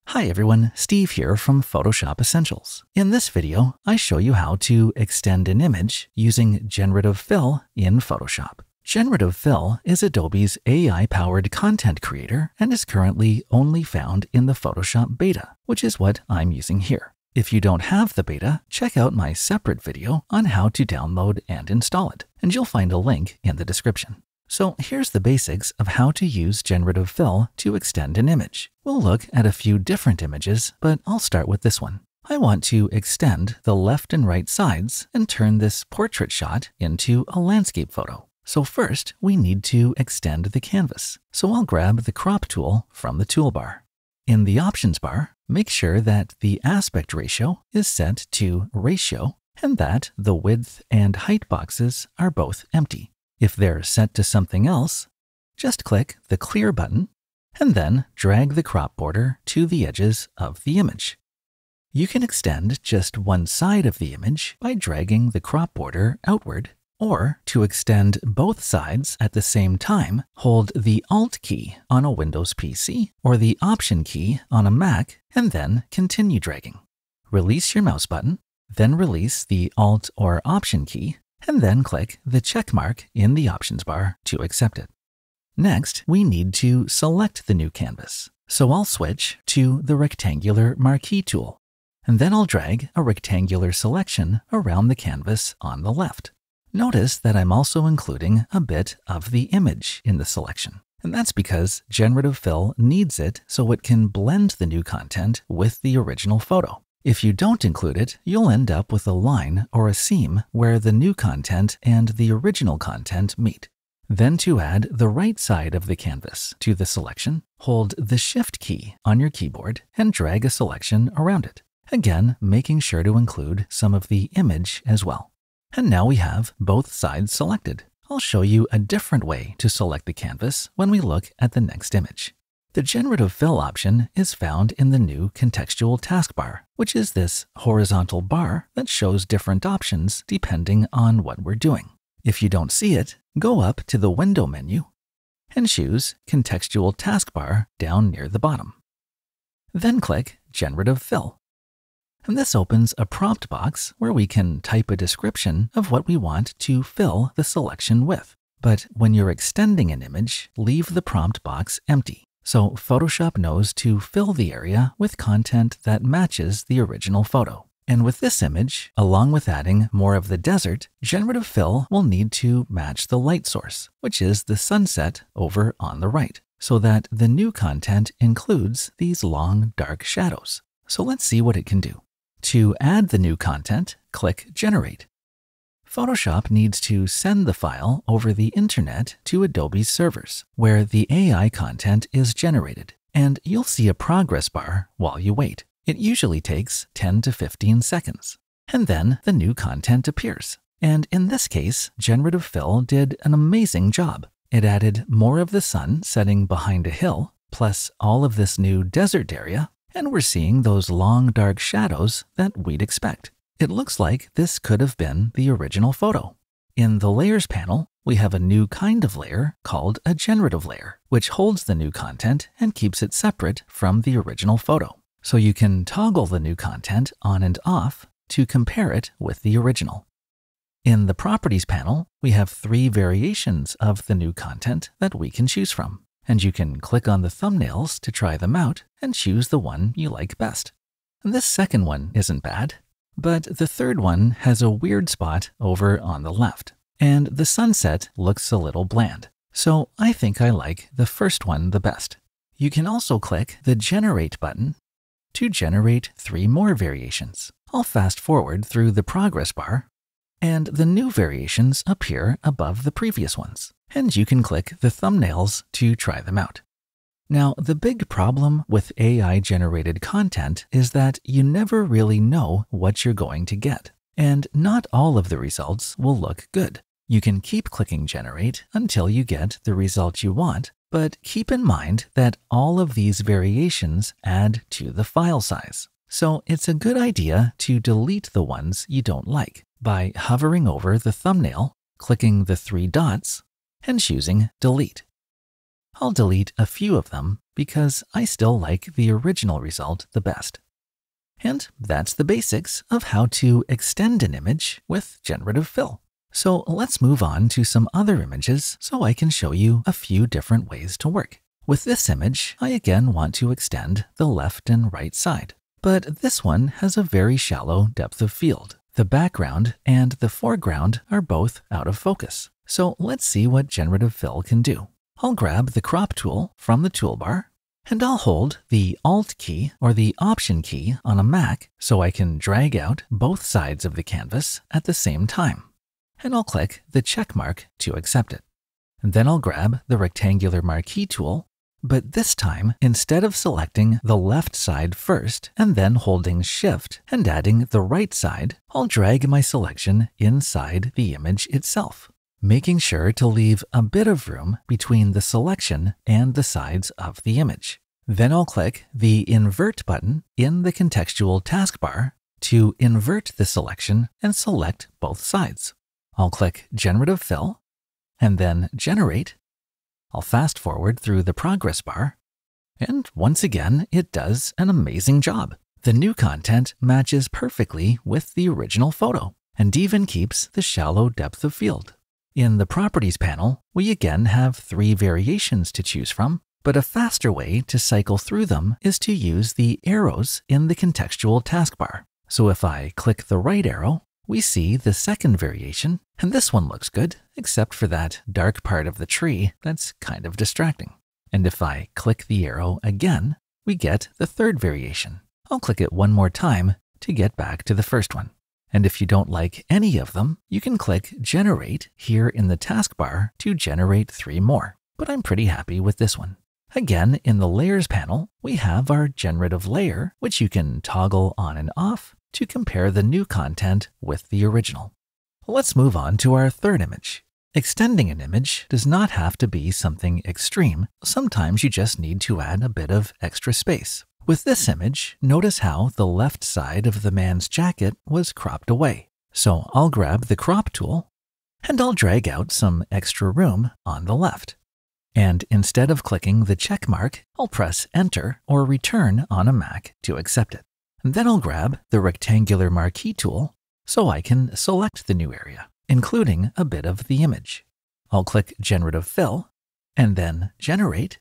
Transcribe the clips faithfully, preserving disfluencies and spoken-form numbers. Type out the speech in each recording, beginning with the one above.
Hi everyone, Steve here from Photoshop Essentials. In this video, I show you how to extend an image using Generative Fill in Photoshop. Generative Fill is Adobe's A I-powered content creator and is currently only found in the Photoshop beta, which is what I'm using here. If you don't have the beta, check out my separate video on how to download and install it, and you'll find a link in the description. So here's the basics of how to use Generative Fill to extend an image. We'll look at a few different images, but I'll start with this one. I want to extend the left and right sides and turn this portrait shot into a landscape photo. So first, we need to extend the canvas. So I'll grab the crop tool from the toolbar. In the options bar, make sure that the aspect ratio is set to ratio and that the width and height boxes are both empty. If they're set to something else, just click the Clear button and then drag the crop border to the edges of the image. You can extend just one side of the image by dragging the crop border outward, or to extend both sides at the same time, hold the Alt key on a Windows P C or the Option key on a Mac and then continue dragging. Release your mouse button, then release the Alt or Option key, and then click the check mark in the options bar to accept it. Next, we need to select the new canvas. So I'll switch to the rectangular marquee tool, and then I'll drag a rectangular selection around the canvas on the left. Notice that I'm also including a bit of the image in the selection, and that's because Generative Fill needs it so it can blend the new content with the original photo. If you don't include it, you'll end up with a line or a seam where the new content and the original content meet. Then to add the right side of the canvas to the selection, hold the Shift key on your keyboard and drag a selection around it. Again, making sure to include some of the image as well. And now we have both sides selected. I'll show you a different way to select the canvas when we look at the next image. The Generative Fill option is found in the new contextual taskbar, which is this horizontal bar that shows different options depending on what we're doing. If you don't see it, go up to the Window menu and choose Contextual Taskbar down near the bottom. Then click Generative Fill. And this opens a prompt box where we can type a description of what we want to fill the selection with. But when you're extending an image, leave the prompt box empty. So Photoshop knows to fill the area with content that matches the original photo. And with this image, along with adding more of the desert, Generative Fill will need to match the light source, which is the sunset over on the right, so that the new content includes these long, dark shadows. So let's see what it can do. To add the new content, click Generate. Photoshop needs to send the file over the internet to Adobe's servers, where the A I content is generated, and you'll see a progress bar while you wait. It usually takes ten to fifteen seconds, and then the new content appears. And in this case, Generative Fill did an amazing job. It added more of the sun setting behind a hill, plus all of this new desert area, and we're seeing those long dark shadows that we'd expect. It looks like this could have been the original photo. In the Layers panel, we have a new kind of layer called a generative layer, which holds the new content and keeps it separate from the original photo. So you can toggle the new content on and off to compare it with the original. In the Properties panel, we have three variations of the new content that we can choose from. And you can click on the thumbnails to try them out and choose the one you like best. And this second one isn't bad. But the third one has a weird spot over on the left, and the sunset looks a little bland. So I think I like the first one the best. You can also click the Generate button to generate three more variations. I'll fast forward through the progress bar, and the new variations appear above the previous ones, and you can click the thumbnails to try them out. Now, the big problem with A I-generated content is that you never really know what you're going to get, and not all of the results will look good. You can keep clicking Generate until you get the result you want, but keep in mind that all of these variations add to the file size. So it's a good idea to delete the ones you don't like by hovering over the thumbnail, clicking the three dots, and choosing Delete. I'll delete a few of them because I still like the original result the best. And that's the basics of how to extend an image with Generative Fill. So let's move on to some other images so I can show you a few different ways to work. With this image, I again want to extend the left and right side. But this one has a very shallow depth of field. The background and the foreground are both out of focus. So let's see what Generative Fill can do. I'll grab the crop tool from the toolbar, and I'll hold the Alt key or the Option key on a Mac so I can drag out both sides of the canvas at the same time. And I'll click the check mark to accept it. And then I'll grab the rectangular marquee tool, but this time, instead of selecting the left side first and then holding Shift and adding the right side, I'll drag my selection inside the image itself, making sure to leave a bit of room between the selection and the sides of the image. Then I'll click the Invert button in the contextual taskbar to invert the selection and select both sides. I'll click Generative Fill and then Generate. I'll fast forward through the progress bar, and once again, it does an amazing job. The new content matches perfectly with the original photo and even keeps the shallow depth of field. In the Properties panel, we again have three variations to choose from, but a faster way to cycle through them is to use the arrows in the contextual taskbar. So if I click the right arrow, we see the second variation, and this one looks good, except for that dark part of the tree that's kind of distracting. And if I click the arrow again, we get the third variation. I'll click it one more time to get back to the first one. And if you don't like any of them, you can click Generate here in the taskbar to generate three more. But I'm pretty happy with this one. Again, in the Layers panel, we have our generative layer, which you can toggle on and off to compare the new content with the original. Let's move on to our third image. Extending an image does not have to be something extreme. Sometimes you just need to add a bit of extra space. With this image, notice how the left side of the man's jacket was cropped away. So I'll grab the crop tool and I'll drag out some extra room on the left. And instead of clicking the check mark, I'll press Enter or Return on a Mac to accept it. And then I'll grab the rectangular marquee tool so I can select the new area, including a bit of the image. I'll click Generative Fill and then Generate.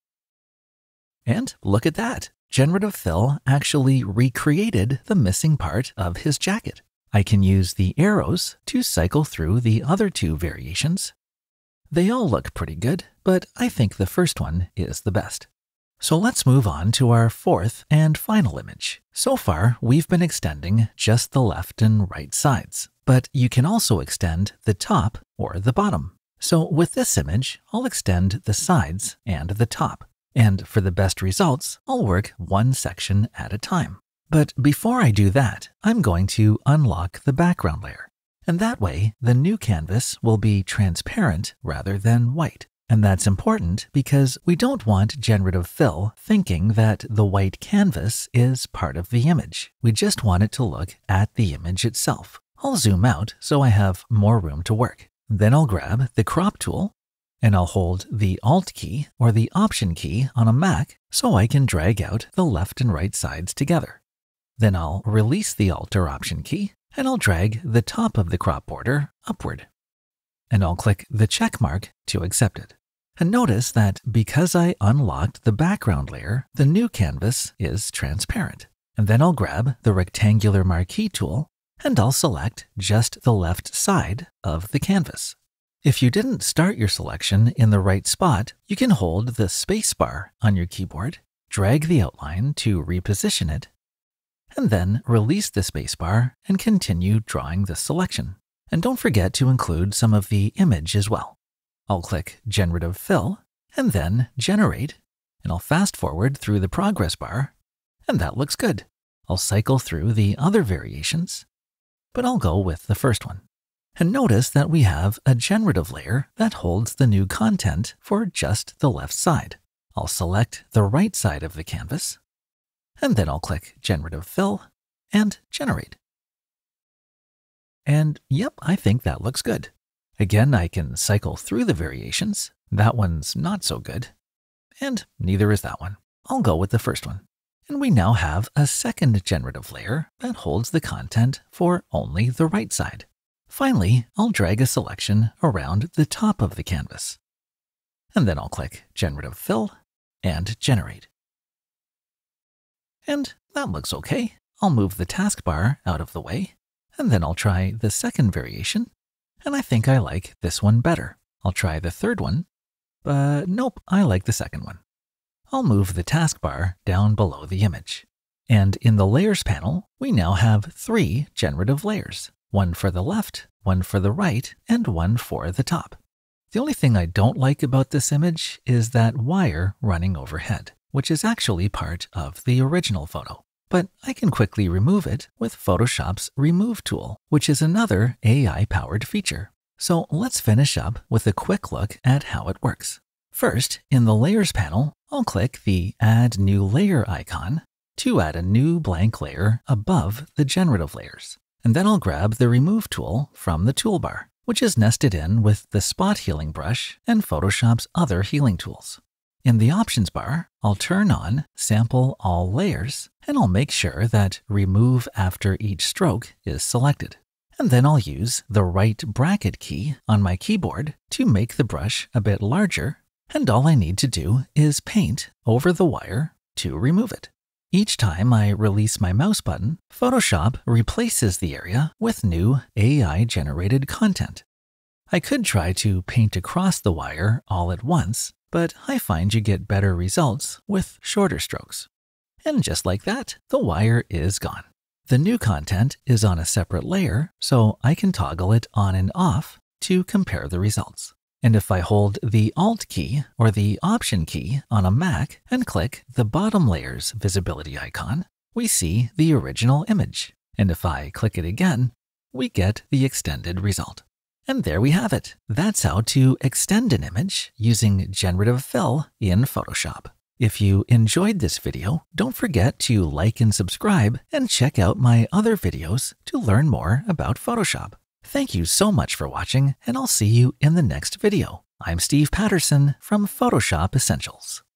And look at that. Generative Fill actually recreated the missing part of his jacket. I can use the arrows to cycle through the other two variations. They all look pretty good, but I think the first one is the best. So let's move on to our fourth and final image. So far, we've been extending just the left and right sides, but you can also extend the top or the bottom. So with this image, I'll extend the sides and the top. And for the best results, I'll work one section at a time. But before I do that, I'm going to unlock the background layer. And that way, the new canvas will be transparent rather than white. And that's important because we don't want Generative Fill thinking that the white canvas is part of the image. We just want it to look at the image itself. I'll zoom out so I have more room to work. Then I'll grab the crop tool and I'll hold the Alt key or the Option key on a Mac so I can drag out the left and right sides together. Then I'll release the Alt or Option key and I'll drag the top of the crop border upward. And I'll click the check mark to accept it. And notice that because I unlocked the background layer, the new canvas is transparent. And then I'll grab the rectangular marquee tool and I'll select just the left side of the canvas. If you didn't start your selection in the right spot, you can hold the space bar on your keyboard, drag the outline to reposition it, and then release the space bar and continue drawing the selection. And don't forget to include some of the image as well. I'll click Generative Fill and then Generate, and I'll fast forward through the progress bar, and that looks good. I'll cycle through the other variations, but I'll go with the first one. And notice that we have a generative layer that holds the new content for just the left side. I'll select the right side of the canvas, and then I'll click Generative Fill and Generate. And yep, I think that looks good. Again, I can cycle through the variations. That one's not so good. and neither is that one. I'll go with the first one. And we now have a second generative layer that holds the content for only the right side. Finally, I'll drag a selection around the top of the canvas. And then I'll click Generative Fill and Generate. And that looks okay. I'll move the taskbar out of the way, and then I'll try the second variation. And I think I like this one better. I'll try the third one, but nope, I like the second one. I'll move the taskbar down below the image. And in the Layers panel, we now have three generative layers, one for the left, one for the right, and one for the top. The only thing I don't like about this image is that wire running overhead, which is actually part of the original photo. But I can quickly remove it with Photoshop's Remove tool, which is another A I-powered feature. So let's finish up with a quick look at how it works. First, in the Layers panel, I'll click the Add New Layer icon to add a new blank layer above the generative layers. And then I'll grab the Remove tool from the toolbar, which is nested in with the Spot Healing brush and Photoshop's other healing tools. In the Options bar, I'll turn on Sample All Layers, and I'll make sure that Remove After Each Stroke is selected. And then I'll use the right bracket key on my keyboard to make the brush a bit larger, and all I need to do is paint over the wire to remove it. Each time I release my mouse button, Photoshop replaces the area with new A I-generated content. I could try to paint across the wire all at once, but I find you get better results with shorter strokes. And just like that, the wire is gone. The new content is on a separate layer, so I can toggle it on and off to compare the results. And if I hold the Alt key or the Option key on a Mac and click the bottom layer's visibility icon, we see the original image. And if I click it again, we get the extended result. And there we have it. That's how to extend an image using Generative Fill in Photoshop. If you enjoyed this video, don't forget to like and subscribe and check out my other videos to learn more about Photoshop. Thank you so much for watching, and I'll see you in the next video. I'm Steve Patterson from Photoshop Essentials.